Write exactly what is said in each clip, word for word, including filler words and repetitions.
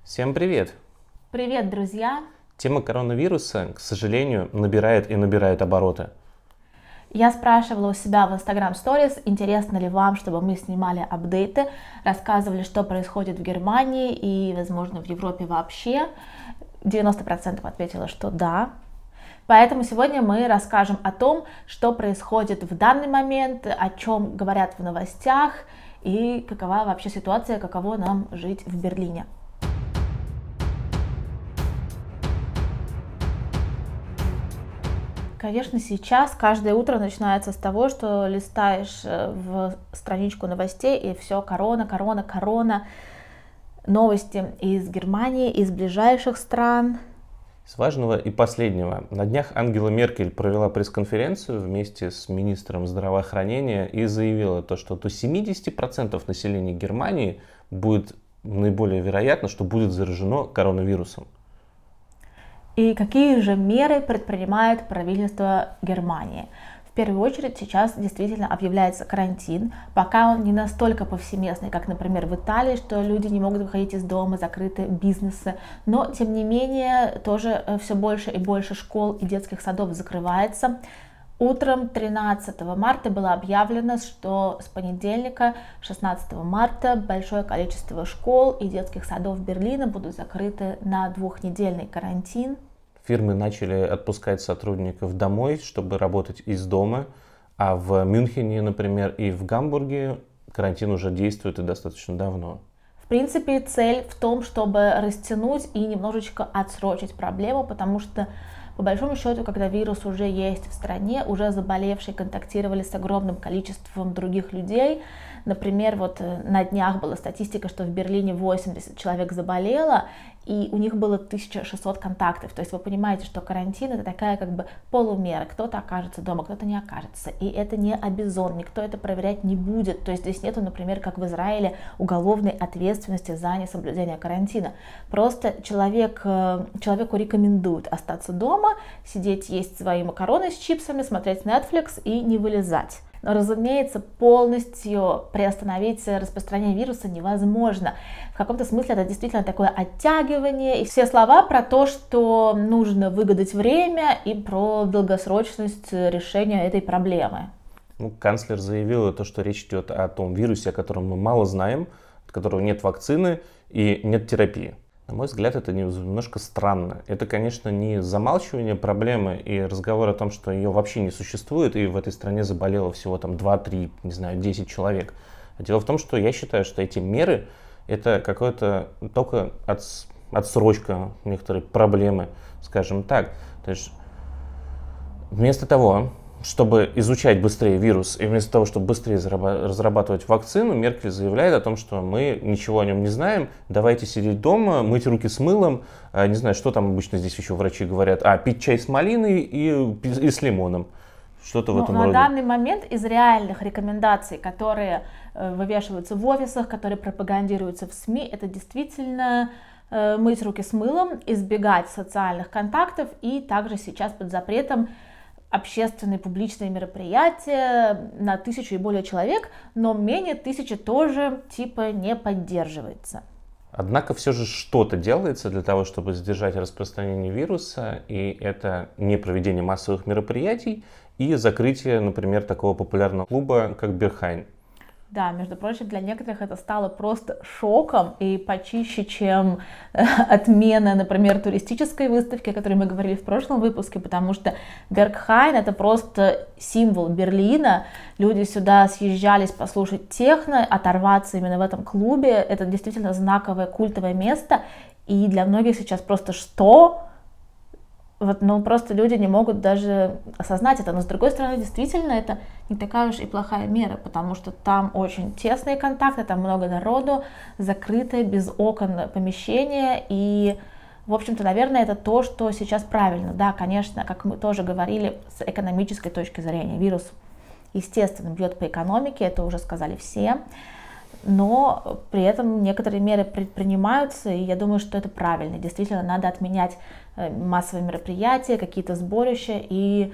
Всем привет! Привет, друзья! Тема коронавируса, к сожалению, набирает и набирает обороты. Я спрашивала у себя в Instagram Stories, интересно ли вам, чтобы мы снимали апдейты, рассказывали, что происходит в Германии и, возможно, в Европе вообще. девяносто процентов ответило, что да. Поэтому сегодня мы расскажем о том, что происходит в данный момент, о чем говорят в новостях и какова вообще ситуация, каково нам жить в Берлине. Конечно, сейчас каждое утро начинается с того, что листаешь в страничку новостей, и все корона, корона, корона. Новости из Германии, из ближайших стран. С важного и последнего. На днях Ангела Меркель провела пресс-конференцию вместе с министром здравоохранения и заявила, то, что до семидесяти процентов населения Германии будет наиболее вероятно, что будет заражено коронавирусом. И какие же меры предпринимает правительство Германии? В первую очередь сейчас действительно объявляется карантин, пока он не настолько повсеместный, как, например, в Италии, что люди не могут выходить из дома, закрыты бизнесы, но, тем не менее, тоже все больше и больше школ и детских садов закрывается. Утром тринадцатого марта было объявлено, что с понедельника, шестнадцатого марта, большое количество школ и детских садов Берлина будут закрыты на двухнедельный карантин. Фирмы начали отпускать сотрудников домой, чтобы работать из дома, а в Мюнхене, например, и в Гамбурге карантин уже действует и достаточно давно. В принципе, цель в том, чтобы растянуть и немножечко отсрочить проблему, потому что, по большому счету, когда вирус уже есть в стране, уже заболевшие контактировали с огромным количеством других людей. Например, вот на днях была статистика, что в Берлине восемьдесят человек заболело, и у них было тысяча шестьсот контактов. То есть вы понимаете, что карантин — это такая как бы полумера. Кто-то окажется дома, кто-то не окажется. И это не обязон, никто это проверять не будет. То есть здесь нету, например, как в Израиле, уголовной ответственности за несоблюдение карантина. Просто человек, человеку рекомендуют остаться дома, сидеть, есть свои макароны с чипсами, смотреть Netflix и не вылезать. Но, разумеется, полностью приостановить распространение вируса невозможно. В каком-то смысле это действительно такое оттягивание. И все слова про то, что нужно выгадать время, и про долгосрочность решения этой проблемы. Ну, канцлер заявила, то, что речь идет о том вирусе, о котором мы мало знаем, от которого нет вакцины и нет терапии. На мой взгляд, это немножко странно. Это, конечно, не замалчивание проблемы и разговор о том, что ее вообще не существует, и в этой стране заболело всего там два-три, не знаю, десять человек. А дело в том, что я считаю, что эти меры — это какое-то только отс- отсрочка некоторой проблемы, скажем так. То есть вместо того, чтобы изучать быстрее вирус, и вместо того, чтобы быстрее разрабатывать вакцину, Меркель заявляет о том, что мы ничего о нем не знаем, давайте сидеть дома, мыть руки с мылом, не знаю, что там обычно здесь еще врачи говорят, а пить чай с малиной и, и с лимоном. Что-то в этом на роде. На данный момент из реальных рекомендаций, которые вывешиваются в офисах, которые пропагандируются в СМИ, это действительно мыть руки с мылом, избегать социальных контактов, и также сейчас под запретом общественные публичные мероприятия на тысячу и более человек, но менее тысячи тоже типа не поддерживается. Однако все же что-то делается для того, чтобы сдержать распространение вируса, и это не проведение массовых мероприятий и закрытие, например, такого популярного клуба, как Берхайн. Да, между прочим, для некоторых это стало просто шоком и почище, чем отмена, например, туристической выставки, о которой мы говорили в прошлом выпуске, потому что Berghain — это просто символ Берлина. Люди сюда съезжались послушать техно, оторваться именно в этом клубе. Это действительно знаковое культовое место, и для многих сейчас просто что? Вот, ну, просто люди не могут даже осознать это. Но, с другой стороны, действительно, это не такая уж и плохая мера, потому что там очень тесные контакты, там много народу, закрытое, без окон помещение. И, в общем-то, наверное, это то, что сейчас правильно. Да, конечно, как мы тоже говорили, с экономической точки зрения, вирус, естественно, бьет по экономике, это уже сказали все. Но при этом некоторые меры предпринимаются, и я думаю, что это правильно. Действительно, надо отменять массовые мероприятия, какие-то сборища и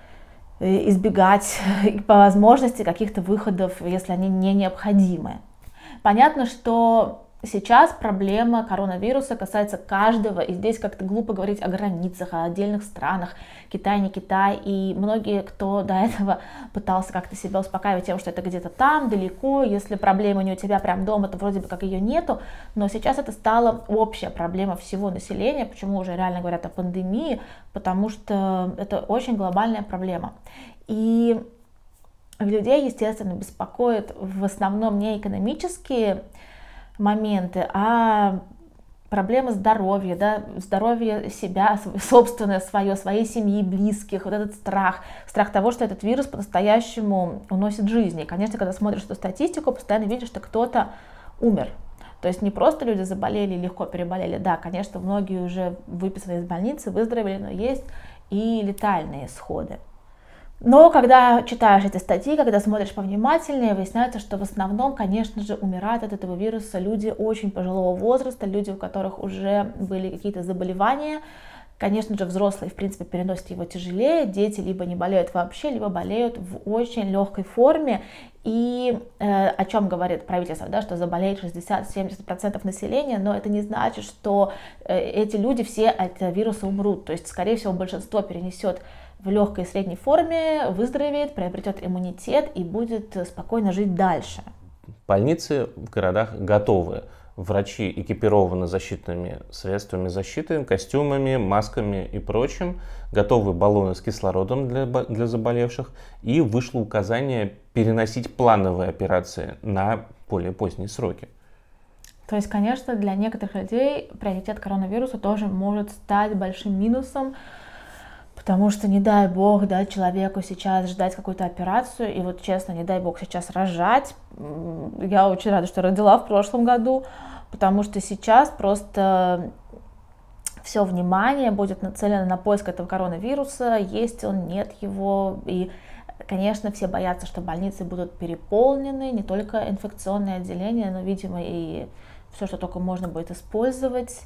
избегать по возможности каких-то выходов, если они не необходимы. Понятно, что сейчас проблема коронавируса касается каждого, и здесь как-то глупо говорить о границах, о отдельных странах, Китай, не Китай, и многие, кто до этого пытался как-то себя успокаивать тем, что это где-то там, далеко, если проблема не у тебя прям дома, то вроде бы как ее нету, но сейчас это стала общая проблема всего населения, почему уже реально говорят о пандемии, потому что это очень глобальная проблема. И людей, естественно, беспокоят в основном не экономические моменты, а проблемы здоровья, да, здоровье себя, собственное свое, своей семьи, близких, вот этот страх, страх того, что этот вирус по-настоящему уносит жизни. И, конечно, когда смотришь эту статистику, постоянно видишь, что кто-то умер. То есть не просто люди заболели, легко переболели, да, конечно, многие уже выписаны из больницы, выздоровели, но есть и летальные исходы. Но когда читаешь эти статьи, когда смотришь повнимательнее, выясняется, что в основном, конечно же, умирают от этого вируса люди очень пожилого возраста, люди, у которых уже были какие-то заболевания. Конечно же, взрослые, в принципе, переносят его тяжелее, дети либо не болеют вообще, либо болеют в очень легкой форме. И э, о чем говорит правительство, да, что заболеет шестьдесят-семьдесят процентов населения, но это не значит, что э, эти люди все от вируса умрут. То есть, скорее всего, большинство перенесет в легкой и средней форме, выздоровеет, приобретет иммунитет и будет спокойно жить дальше. Больницы в городах готовы. Врачи экипированы защитными средствами защиты, костюмами, масками и прочим. Готовы баллоны с кислородом для, для заболевших. И вышло указание переносить плановые операции на более поздние сроки. То есть, конечно, для некоторых людей приоритет коронавируса тоже может стать большим минусом. Потому что, не дай бог, да, человеку сейчас ждать какую-то операцию, и вот честно, не дай бог сейчас рожать. Я очень рада, что родила в прошлом году, потому что сейчас просто все внимание будет нацелено на поиск этого коронавируса, есть он, нет его, и, конечно, все боятся, что больницы будут переполнены, не только инфекционные отделения, но, видимо, и все, что только можно будет использовать.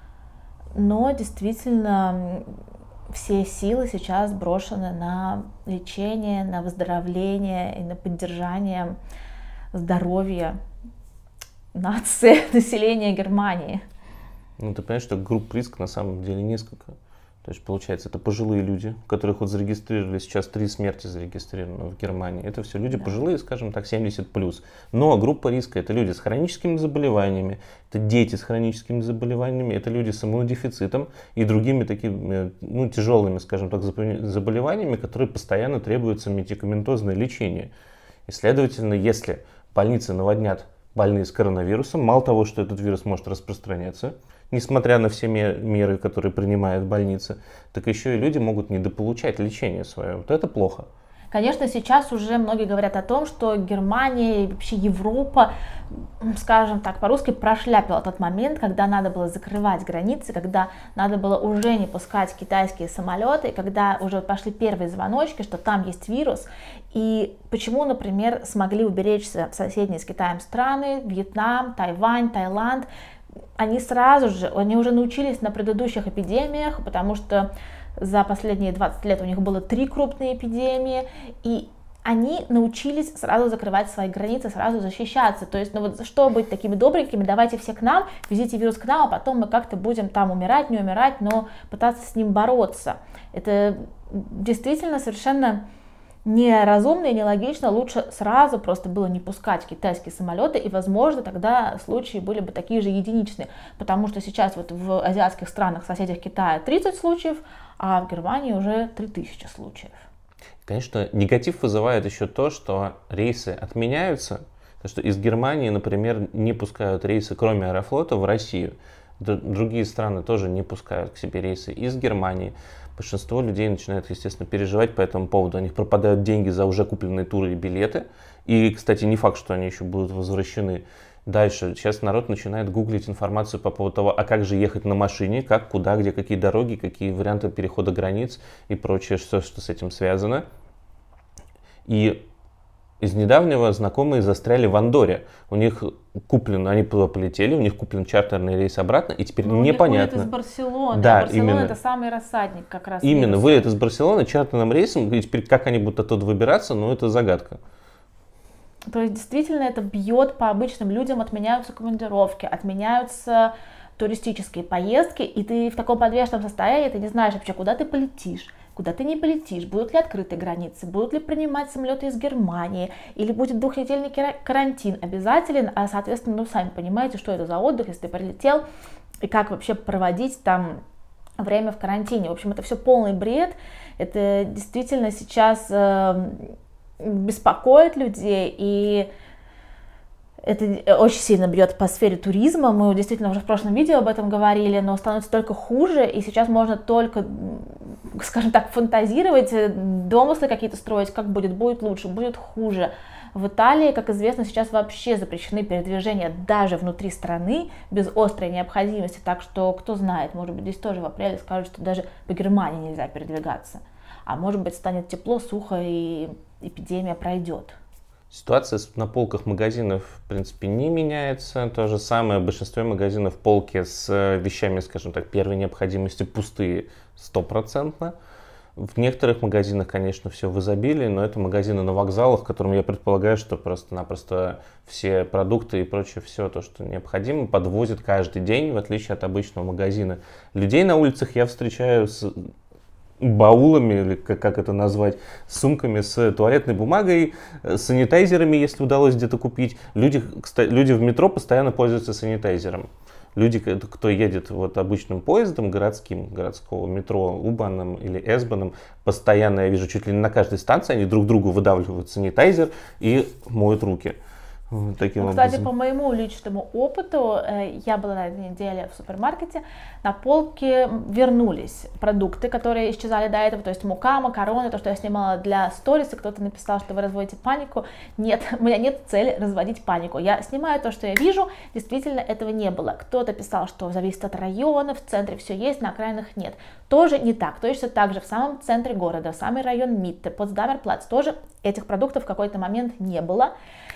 Но действительно все силы сейчас брошены на лечение, на выздоровление и на поддержание здоровья нации, населения Германии. Ну, ты понимаешь, что групп риска на самом деле несколько. То есть, получается, это пожилые люди, которых вот зарегистрировали, сейчас три смерти зарегистрированы в Германии. Это все люди да. пожилые, скажем так, семьдесят плюс. Но группа риска — это люди с хроническими заболеваниями, это дети с хроническими заболеваниями, это люди с иммунодефицитом и другими такими, ну, тяжелыми, скажем так, заболеваниями, которые постоянно требуется медикаментозное лечение. И, следовательно, если больницы наводнят больные с коронавирусом, мало того, что этот вирус может распространяться, несмотря на все меры, которые принимает больница, так еще и люди могут недополучать лечение свое. Вот это плохо. Конечно, сейчас уже многие говорят о том, что Германия и вообще Европа, скажем так, по-русски прошляпила тот момент, когда надо было закрывать границы, когда надо было уже не пускать китайские самолеты, когда уже пошли первые звоночки, что там есть вирус. И почему, например, смогли уберечься соседние с Китаем страны, Вьетнам, Тайвань, Таиланд, они сразу же, они уже научились на предыдущих эпидемиях, потому что за последние двадцать лет у них было три крупные эпидемии, и они научились сразу закрывать свои границы, сразу защищаться. То есть, ну вот, что быть такими добренькими, давайте все к нам, везите вирус к нам, а потом мы как-то будем там умирать, не умирать, но пытаться с ним бороться. Это действительно совершенно неразумно и нелогично, лучше сразу просто было не пускать китайские самолеты, и, возможно, тогда случаи были бы такие же единичные, потому что сейчас вот в азиатских странах, соседях Китая, тридцать случаев, а в Германии уже три тысячи случаев. Конечно, негатив вызывает еще то, что рейсы отменяются, то, что из Германии, например, не пускают рейсы, кроме Аэрофлота, в Россию. Другие страны тоже не пускают к себе рейсы из Германии. Большинство людей начинают, естественно, переживать по этому поводу. У них пропадают деньги за уже купленные туры и билеты. И, кстати, не факт, что они еще будут возвращены. Дальше. Сейчас народ начинает гуглить информацию по поводу того, а как же ехать на машине, как, куда, где, какие дороги, какие варианты перехода границ и прочее, что, что с этим связано. И из недавнего знакомые застряли в Андорре. У них куплен, они туда полетели, у них куплен чартерный рейс обратно, и теперь ну, непонятно. Вылет из Барселоны. Да, а Барселона именно. Это самый рассадник как раз. Именно, вируса. Вылет из Барселоны чартерным рейсом, и теперь как они будут оттуда выбираться, ну это загадка. То есть действительно это бьет по обычным людям, отменяются командировки, отменяются туристические поездки, и ты в таком подвешенном состоянии, ты не знаешь вообще, куда ты полетишь, куда ты не полетишь, будут ли открыты границы, будут ли принимать самолеты из Германии, или будет двухнедельный карантин обязателен, а соответственно, ну сами понимаете, что это за отдых, если ты прилетел, и как вообще проводить там время в карантине. В общем, это все полный бред, это действительно сейчас э, беспокоит людей, и это очень сильно бьет по сфере туризма. Мы действительно уже в прошлом видео об этом говорили, но становится только хуже, и сейчас можно только, скажем так, фантазировать, домыслы какие-то строить, как будет, будет лучше, будет хуже. В Италии, как известно, сейчас вообще запрещены передвижения даже внутри страны без острой необходимости, так что, кто знает, может быть, здесь тоже в апреле скажут, что даже по Германии нельзя передвигаться, а может быть, станет тепло, сухо и эпидемия пройдет. Ситуация на полках магазинов, в принципе, не меняется. То же самое, в большинстве магазинов полки с вещами, скажем так, первой необходимости пустые стопроцентно. В некоторых магазинах, конечно, все в изобилии, но это магазины на вокзалах, в котором я предполагаю, что просто-напросто все продукты и прочее, все то, что необходимо, подвозят каждый день, в отличие от обычного магазина. Людей на улицах я встречаю с баулами, или как, как это назвать, с сумками с туалетной бумагой, с санитайзерами, если удалось где-то купить. Люди, кстати, люди в метро постоянно пользуются санитайзером. Люди, кто едет вот обычным поездом городским, городского метро, У-Баном или С-Баном, постоянно, я вижу, чуть ли не на каждой станции они друг другу выдавливают санитайзер и моют руки. Таким ну, кстати, образом. по моему личному опыту, я была на этой неделе в супермаркете, на полке вернулись продукты, которые исчезали до этого, то есть мука, макароны, то, что я снимала для сторис, и кто-то написал, что вы разводите панику. Нет, у меня нет цели разводить панику. Я снимаю то, что я вижу, действительно этого не было. Кто-то писал, что зависит от района, в центре все есть, на окраинах нет. Тоже не так. Точно так же в самом центре города, в самый район Митте, Потсдамерплац, тоже этих продуктов в какой-то момент не было.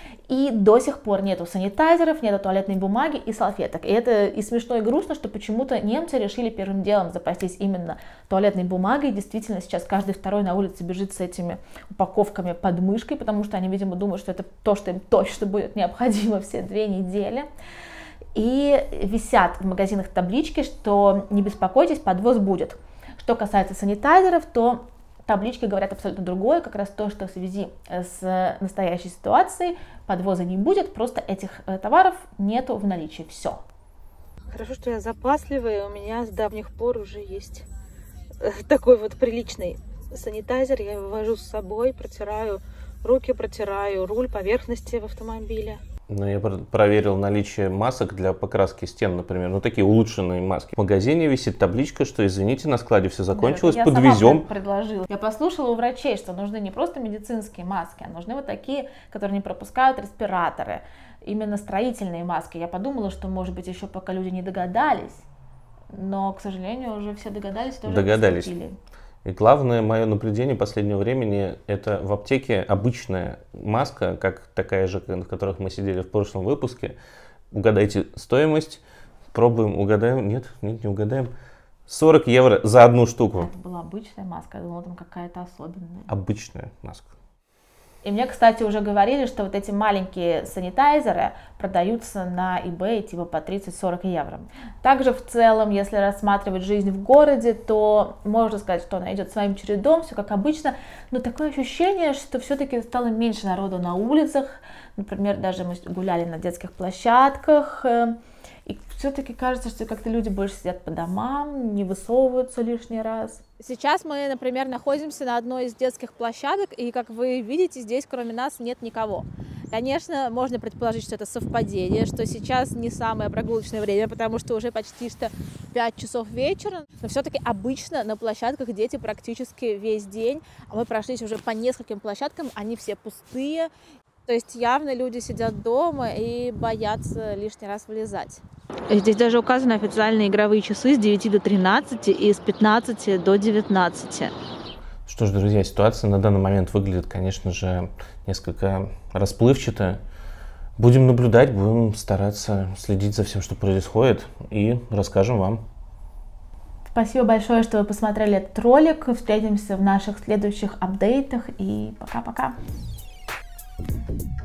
И до сих пор нету санитайзеров, нету туалетной бумаги и салфеток. И это и смешно, и грустно, что почему-то немцы решили первым делом запастись именно туалетной бумагой. Действительно, сейчас каждый второй на улице бежит с этими упаковками под мышкой, потому что они, видимо, думают, что это то, что им точно будет необходимо все две недели. И висят в магазинах таблички, что не беспокойтесь, подвоз будет. Что касается санитайзеров, то таблички говорят абсолютно другое, как раз то, что в связи с настоящей ситуацией подвоза не будет, просто этих товаров нету в наличии, все. Хорошо, что я запасливая, у меня с давних пор уже есть такой вот приличный санитайзер, я его вожу с собой, протираю руки, протираю руль, поверхности в автомобиле. Ну, я проверил наличие масок для покраски стен, например, ну такие улучшенные маски. В магазине висит табличка, что извините, на складе все закончилось, да, подвезем. Я предложила. Я послушала у врачей, что нужны не просто медицинские маски, а нужны вот такие, которые не пропускают респираторы, именно строительные маски. Я подумала, что, может быть, еще пока люди не догадались, но, к сожалению, уже все догадались, тоже догадались. поступили. И главное мое наблюдение последнего времени, это в аптеке обычная маска, как такая же, на которых мы сидели в прошлом выпуске. Угадайте стоимость, пробуем, угадаем, нет, нет, не угадаем. сорок евро за одну штуку. Это была обычная маска, я думала, там какая-то особенная. Обычная маска. И мне, кстати, уже говорили, что вот эти маленькие санитайзеры продаются на eBay типа по тридцать-сорок евро. Также в целом, если рассматривать жизнь в городе, то можно сказать, что она идет своим чередом, все как обычно, но такое ощущение, что все-таки стало меньше народу на улицах. Например, даже мы гуляли на детских площадках, и все-таки кажется, что как-то люди больше сидят по домам, не высовываются лишний раз. Сейчас мы, например, находимся на одной из детских площадок, и, как вы видите, здесь кроме нас нет никого. Конечно, можно предположить, что это совпадение, что сейчас не самое прогулочное время, потому что уже почти что пять часов вечера, но все-таки обычно на площадках дети практически весь день, а мы прошлись уже по нескольким площадкам, они все пустые, то есть явно люди сидят дома и боятся лишний раз вылезать. Здесь даже указаны официальные игровые часы с девяти до тринадцати и с пятнадцати до девятнадцати. Что ж, друзья, ситуация на данный момент выглядит, конечно же, несколько расплывчато. Будем наблюдать, будем стараться следить за всем, что происходит, и расскажем вам. Спасибо большое, что вы посмотрели этот ролик. Встретимся в наших следующих апдейтах, и пока-пока. Thank you.